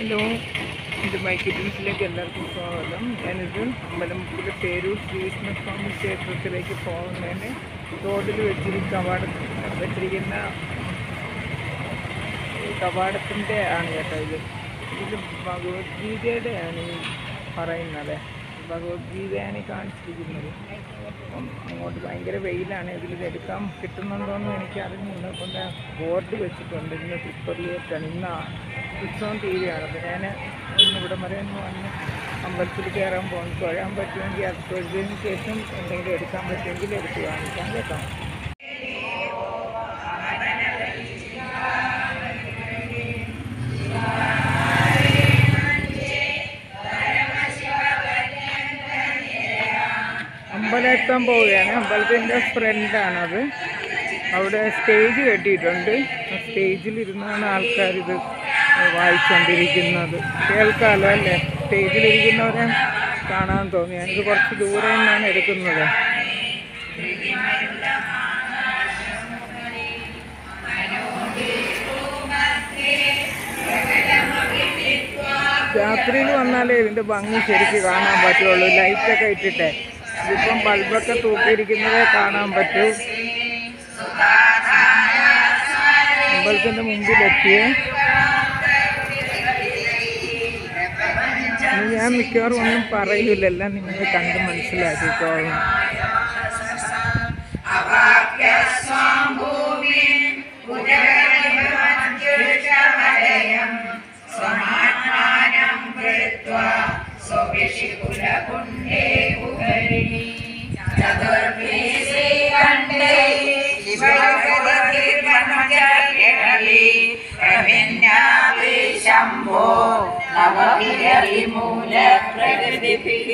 Hello, എൻ്റെ mic ബീച്ചിലേക്ക് എല്ലാവർക്കും സ്വാഗതം. ഞാനിത് അമ്പലമുക്കിലെ പേരൂർ ശ്രീകൃഷ്ണസ്വാമി ക്ഷേത്രത്തിലേക്ക് പോകുന്നതിന് റോഡിൽ വെച്ചിരിക്കുന്ന കവാടത്തിൻ്റെ ആണ് കേട്ടോ. ഇത് ഭഗവത്ഗീതയുടെ ആണ് ഈ പറയുന്നത്. ഭഗവത്ഗീതയാണ് കാണിച്ചിരിക്കുന്നത്. അപ്പം അങ്ങോട്ട് ഭയങ്കര വെയിലാണ്. ഇതിലെടുക്കാൻ കിട്ടുന്നുണ്ടോയെന്ന് എനിക്ക് അറിഞ്ഞില്ല. അപ്പം ബോർഡ് വെച്ചിട്ടുണ്ട്. ഇന്ന് ട്രിപ്പറിലേക്കാണ്, ഇന്ന് ഉത്സവം തീരുകയാണ്. അപ്പോൾ ഞാൻ ഇന്നിവിടെ വരെ വന്ന് അമ്പലത്തിൽ കയറാൻ പോകുന്നു. തൊഴാൻ പറ്റുമെങ്കിൽ അത് തൊഴുതിന് ശേഷം എന്തെങ്കിലും എടുക്കാൻ പറ്റുമെങ്കിൽ എടുത്ത് കാണിക്കാം കേട്ടോ. അമ്പലം എത്താൻ പോവുകയാണ്. അമ്പലത്തിൻ്റെ ഫ്രണ്ടാണത്. അവിടെ സ്റ്റേജ് കെട്ടിയിട്ടുണ്ട്. ആ സ്റ്റേജിലിരുന്നാണ് ആൾക്കാരിത് വായിച്ചുകൊണ്ടിരിക്കുന്നത്. കേൾക്കാമല്ലോ അല്ലേ? സ്റ്റേജിലിരിക്കുന്നവരെ കാണാൻ തോന്നി. ഞാനിത് കുറച്ച് ദൂരെ നിന്നാണ് എടുക്കുന്നത്. രാത്രിയിൽ വന്നാലേ ഇതിൻ്റെ ഭംഗി ശരിക്ക് കാണാൻ പറ്റുള്ളൂ. ലൈറ്റൊക്കെ ഇട്ടിട്ടേ. ഇതിപ്പം ബൾബൊക്കെ തൂക്കിയിരിക്കുന്നതേ കാണാൻ പറ്റൂ. അമ്പലത്തിൻ്റെ മുമ്പിലെത്തിയേ. ഞാൻ മിക്കവാറും ഒന്നും പറയൂല, എല്ലാം നിങ്ങൾ കണ്ട് മനസ്സിലാക്കിക്കോളണം. ശംഭോ നവവിരളിമൂല പ്രകൃതിഭിഃ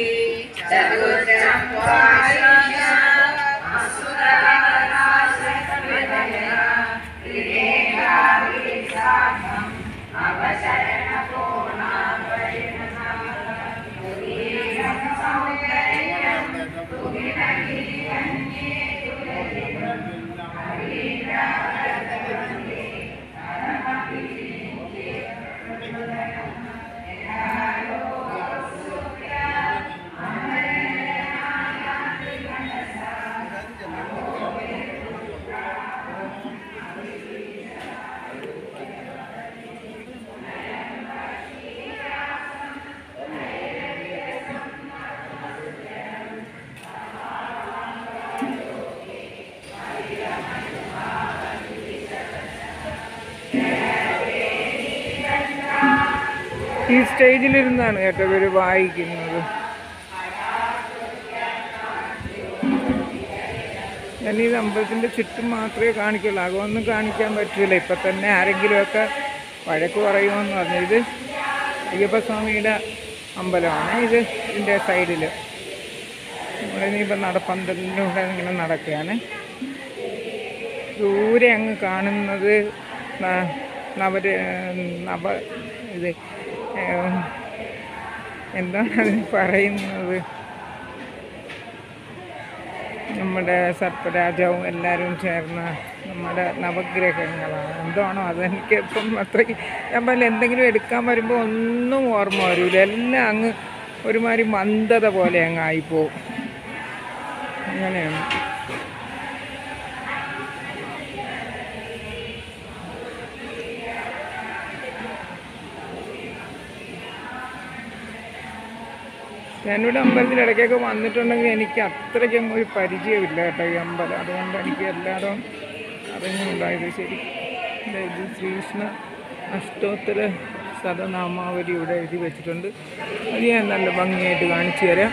ഈ സ്റ്റേജിലിരുന്നാണ് കേട്ടോ ഇവർ വായിക്കുന്നത്. ഞാനീത് അമ്പലത്തിൻ്റെ ചുറ്റും മാത്രമേ കാണിക്കുള്ളൂ. അകമൊന്നും കാണിക്കാൻ പറ്റില്ല. ഇപ്പം തന്നെ ആരെങ്കിലുമൊക്കെ വഴക്ക് പറയുമെന്ന് പറഞ്ഞു. ഇത് അയ്യപ്പസ്വാമിയുടെ അമ്പലമാണ്. ഇതിൻ്റെ സൈഡിൽ നമ്മളിനിയിപ്പം പന്തലിലൂടെ ഇങ്ങനെ നടക്കുകയാണ്. ദൂരെ അങ്ങ് കാണുന്നത് ഇത് എന്താണ് അതിന് പറയുന്നത്, നമ്മുടെ സർപ്പരാജാവും എല്ലാവരും ചേർന്ന നമ്മുടെ നവഗ്രഹങ്ങളാണ്. എന്താണോ അതെനിക്ക് ഇപ്പം അത്രയ്ക്ക് ഞാൻ പറഞ്ഞ എന്തെങ്കിലും എടുക്കാൻ വരുമ്പോൾ ഒന്നും ഓർമ്മ വരില്ല. എല്ലാം അങ്ങ് ഒരുമാതിരി മന്ദത പോലെ അങ്ങ് ആയിപ്പോവും. അങ്ങനെയാണ്. ഞാനിവിടെ അമ്പലത്തിൽ ഇടയ്ക്കൊക്കെ വന്നിട്ടുണ്ടെങ്കിൽ എനിക്ക് അത്രയ്ക്കും ഒരു പരിചയമില്ല കേട്ടോ ഈ അമ്പലം. അതുകൊണ്ട് എനിക്ക് എല്ലായിടും അറിഞ്ഞുണ്ടായത്. ശരി, ഇത് ശ്രീകൃഷ്ണ അഷ്ടോത്തര ശതനാമാവലി ഇവിടെ എഴുതി വെച്ചിട്ടുണ്ട്. അത് ഞാൻ നല്ല ഭംഗിയായിട്ട് കാണിച്ചു തരാം.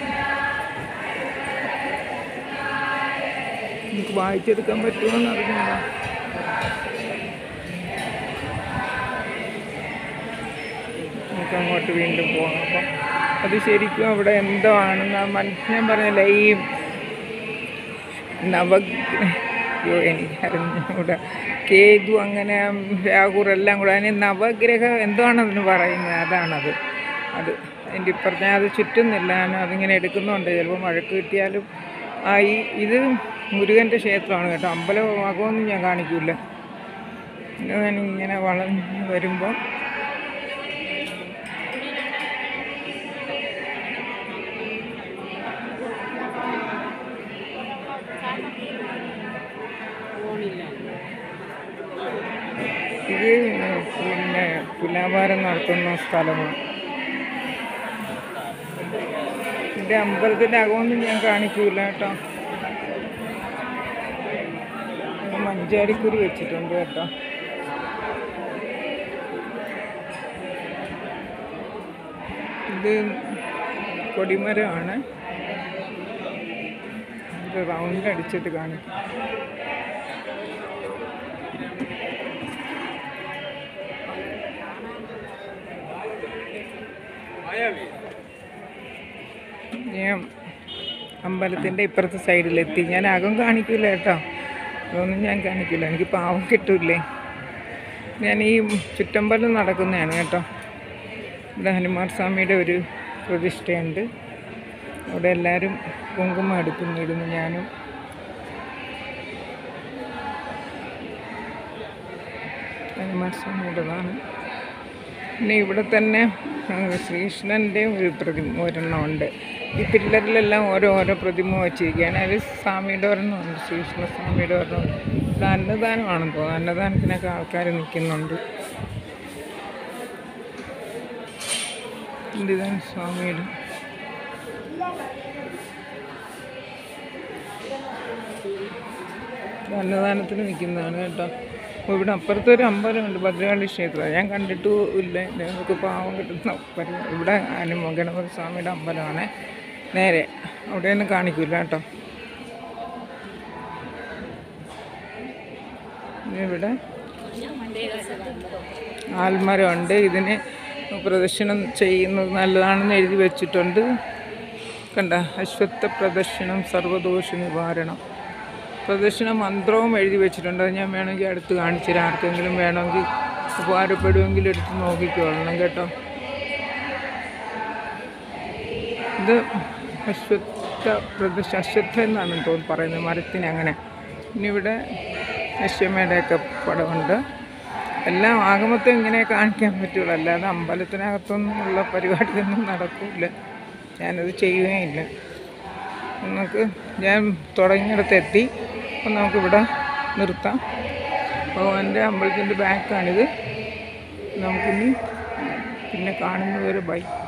എനിക്ക് വായിച്ചെടുക്കാൻ പറ്റുമോയെന്ന് അറിഞ്ഞില്ല. നമുക്ക് അങ്ങോട്ട് വീണ്ടും പോകാം. അപ്പം അത് ശരിക്കും അവിടെ എന്തോ ആണെന്ന് ഞാൻ പറഞ്ഞില്ല. ഈ എനിക്കറിഞ്ഞൂടെ, കേതു അങ്ങനെ രാഹുർ എല്ലാം കൂടെ അതിന് നവഗ്രഹം എന്തോ ആണെന്ന് പറയുന്നത്. അതാണത്. അതിൻ്റെ ഇപ്പുറത്ത് അത് ചുറ്റുന്നില്ല. ഞാൻ അതിങ്ങനെ എടുക്കുന്നുണ്ട്. ചിലപ്പോൾ മഴക്ക് കിട്ടിയാലും ഇത് മുരുകൻ്റെ ക്ഷേത്രമാണ് കേട്ടോ. അമ്പലമാകുമെന്ന് ഞാൻ കാണിക്കില്ല. ഞാനിങ്ങനെ വളഞ്ഞ് വരുമ്പോൾ തുലാഭാരം നടത്തുന്ന സ്ഥലമാണ്. ഇതിൻ്റെ അമ്പലത്തിൻ്റെ അകമൊന്നും ഞാൻ കാണിക്കൂല കേട്ടോ. മഞ്ചാടിക്കുരി വെച്ചിട്ടുണ്ട് കേട്ടോ. ഇത് കൊടിമരമാണ്. ഇത് റൗണ്ട് അടിച്ചിട്ട് കാണിക്കും. ഞാൻ അമ്പലത്തിൻ്റെ ഇപ്പുറത്തെ സൈഡിലെത്തി. ഞാൻ അകം കാണിക്കില്ല കേട്ടോ, അതൊന്നും ഞാൻ കാണിക്കില്ല, എനിക്ക് പാവം കിട്ടൂലേ. ഞാൻ ഈ ചുറ്റമ്പലം നടക്കുന്നതാണ് കേട്ടോ. ഇവിടെ ഹനുമാൻ സ്വാമിയുടെ ഒരു പ്രതിഷ്ഠയുണ്ട്. അവിടെ എല്ലാവരും കുങ്കുമം എടുക്കുന്നിരുന്നു. ഞാനും ഹനുമാൻ സ്വാമിയുടേതാണ്. പിന്നെ ഇവിടെ തന്നെ ശ്രീകൃഷ്ണൻ്റെ ഒരു ഒരെണ്ണമുണ്ട്. ഈ പില്ലറിലെല്ലാം ഓരോ പ്രതിമ വച്ചിരിക്കുകയാണ്. അതിൽ സ്വാമിയുടെ ഒരെണ്ണമുണ്ട്, ശ്രീകൃഷ്ണ സ്വാമിയുടെ ഒരെണ്ണമുണ്ട്. ഇവിടെ അന്നദാനമാണെന്ന് തോന്നുന്നു. അന്നദാനത്തിനൊക്കെ ആൾക്കാർ നിൽക്കുന്നുണ്ട്. ഇതാണ് സ്വാമിയുടെ. അന്നദാനത്തിന് നിൽക്കുന്നതാണ് കേട്ടോ. അപ്പോൾ ഇവിടെ അപ്പുറത്തൊരു അമ്പലമുണ്ട്, ഭദ്രകാളി ക്ഷേത്രം. ഞാൻ കണ്ടിട്ടും ഇല്ല. ഞങ്ങൾക്ക് പാവം കിട്ടുന്ന ഇവിടെ ഗണപതി സ്വാമിയുടെ അമ്പലമാണ്. നേരെ അവിടെയൊന്നും കാണിക്കില്ല കേട്ടോ. ഇവിടെ ആൽമരമുണ്ട്. ഇതിന് പ്രദക്ഷിണം ചെയ്യുന്നത് നല്ലതാണെന്ന് എഴുതി വെച്ചിട്ടുണ്ട്. കണ്ട, അശ്വത്ഥ പ്രദക്ഷിണം സർവദോഷ നിവാരണം. പ്രദക്ഷിണ മന്ത്രവും എഴുതി വെച്ചിട്ടുണ്ട്. അത് ഞാൻ വേണമെങ്കിൽ അടുത്ത് കാണിച്ചു തരാം. ആർക്കെങ്കിലും വേണമെങ്കിൽ ഉപകാരപ്പെടുമെങ്കിൽ എടുത്ത് നോക്കിക്കൊള്ളണം കേട്ടോ. ഇത് അശ്വത്ഥ എന്നാണ് തോന്നുന്നു പറയുന്നത്, മരത്തിന് അങ്ങനെ. പിന്നെ ഇവിടെ യശോമയുടെയൊക്കെ പടമുണ്ട്. എല്ലാം ആഗമത്തെ ഇങ്ങനെ കാണിക്കാൻ പറ്റുള്ളൂ, അല്ലാതെ അമ്പലത്തിനകത്തൊന്നുമുള്ള പരിപാടിയൊന്നും നടക്കില്ല. ഞാനത് ചെയ്യുകയില്ല. നമുക്ക് ഞാൻ തുടങ്ങിയിടത്തെത്തി. അപ്പം നമുക്കിവിടെ നിർത്താം. ഭഗവാന്റെ അമ്പലത്തിൻ്റെ ബാക്കാണിത്. നമുക്കിനി പിന്നെ കാണുന്നവരെ ബൈ.